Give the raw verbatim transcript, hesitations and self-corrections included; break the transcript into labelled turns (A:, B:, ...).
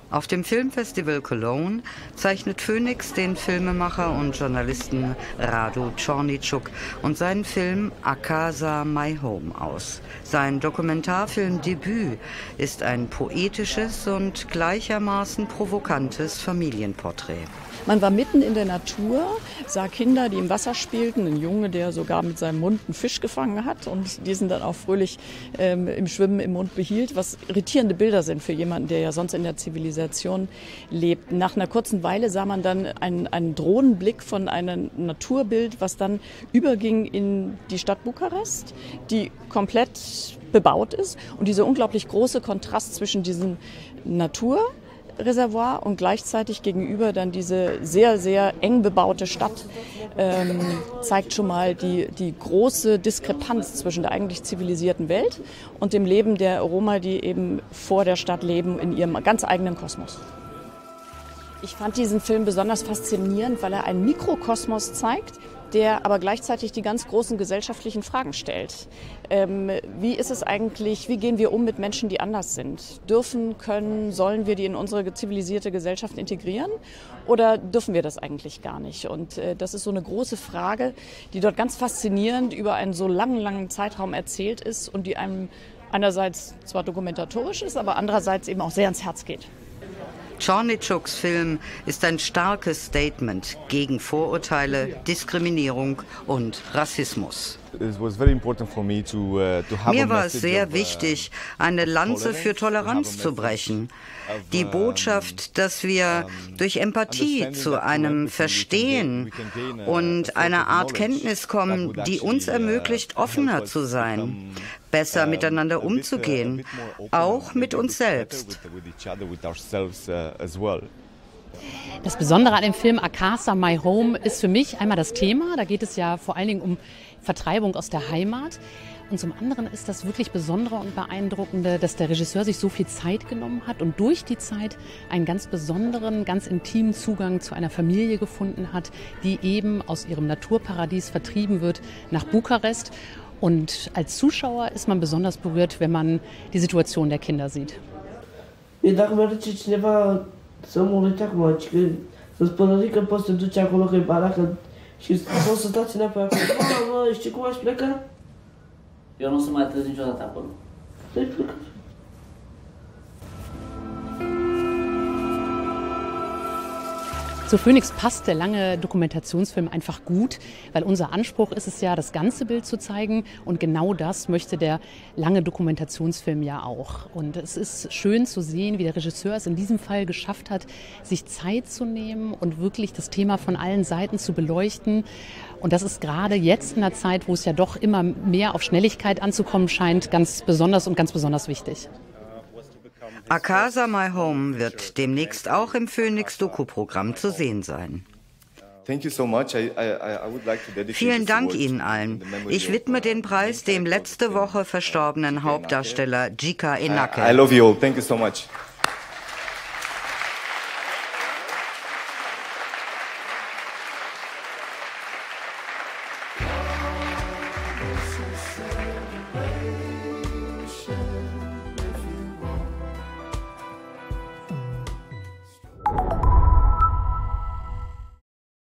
A: Auf dem Filmfestival Cologne zeichnet Phoenix den Filmemacher und Journalisten Rado Czornytschuk und seinen Film A Casa My Home aus. Sein Dokumentarfilmdebüt ist ein poetisches und gleichermaßen provokantes Familienporträt.
B: Man war mitten in der Natur, sah Kinder, die im Wasser spielten, ein Junge, der sogar mit seinem Mund einen Fisch gefangen hat und diesen dann auch fröhlich ähm, im Schwimmen im Mund behielt, was irritierende Bilder sind für jemanden, der ja sonst in der Zivilisation lebt. Nach einer kurzen Weile sah man dann einen, einen Drohnenblick von einem Naturbild, was dann überging in die Stadt Bukarest, die komplett bebaut ist, und dieser unglaublich große Kontrast zwischen diesem Natur Reservoir und gleichzeitig gegenüber dann diese sehr, sehr eng bebaute Stadt ähm, zeigt schon mal die, die große Diskrepanz zwischen der eigentlich zivilisierten Welt und dem Leben der Roma, die eben vor der Stadt leben, in ihrem ganz eigenen Kosmos. Ich fand diesen Film besonders faszinierend, weil er einen Mikrokosmos zeigt, der aber gleichzeitig die ganz großen gesellschaftlichen Fragen stellt. Ähm, wie ist es eigentlich, wie gehen wir um mit Menschen, die anders sind? Dürfen, können, sollen wir die in unsere zivilisierte Gesellschaft integrieren oder dürfen wir das eigentlich gar nicht? Und äh, das ist so eine große Frage, die dort ganz faszinierend über einen so langen, langen Zeitraum erzählt ist und die einem einerseits zwar dokumentatorisch ist, aber andererseits eben auch sehr ans Herz geht.
A: Czornytschuk's Film ist ein starkes Statement gegen Vorurteile, Diskriminierung und Rassismus. Mir war es sehr wichtig, eine Lanze für Toleranz zu brechen. Die Botschaft, dass wir durch Empathie zu einem Verstehen und einer Art Kenntnis kommen, die uns ermöglicht, offener zu sein, besser miteinander umzugehen, auch mit uns selbst.
C: Das Besondere an dem Film A Casa My Home ist für mich einmal das Thema. Da geht es ja vor allen Dingen um Vertreibung aus der Heimat. Und zum anderen ist das wirklich Besondere und Beeindruckende, dass der Regisseur sich so viel Zeit genommen hat und durch die Zeit einen ganz besonderen, ganz intimen Zugang zu einer Familie gefunden hat, die eben aus ihrem Naturparadies vertrieben wird nach Bukarest. Und als Zuschauer ist man besonders berührt, wenn man die Situation der Kinder sieht.
D: Să mă uit acum, că să spune că poți să te duci acolo că e baracă și poți să stați înapoi acolo. Mă, știi cum aș pleca? Eu nu o să mai trăiesc niciodată acolo. Să-i pleca.
C: Zu Phoenix passt der lange Dokumentationsfilm einfach gut, weil unser Anspruch ist es ja, das ganze Bild zu zeigen, und genau das möchte der lange Dokumentationsfilm ja auch. Und es ist schön zu sehen, wie der Regisseur es in diesem Fall geschafft hat, sich Zeit zu nehmen und wirklich das Thema von allen Seiten zu beleuchten. Und das ist gerade jetzt in der Zeit, wo es ja doch immer mehr auf Schnelligkeit anzukommen scheint, ganz besonders und ganz besonders wichtig.
A: A Casa My Home wird demnächst auch im Phoenix-Doku-Programm zu sehen sein. Vielen Dank Ihnen allen. Ich widme den Preis dem letzte Woche verstorbenen Hauptdarsteller Gjika Enake.
E: I love you all. Thank you so much.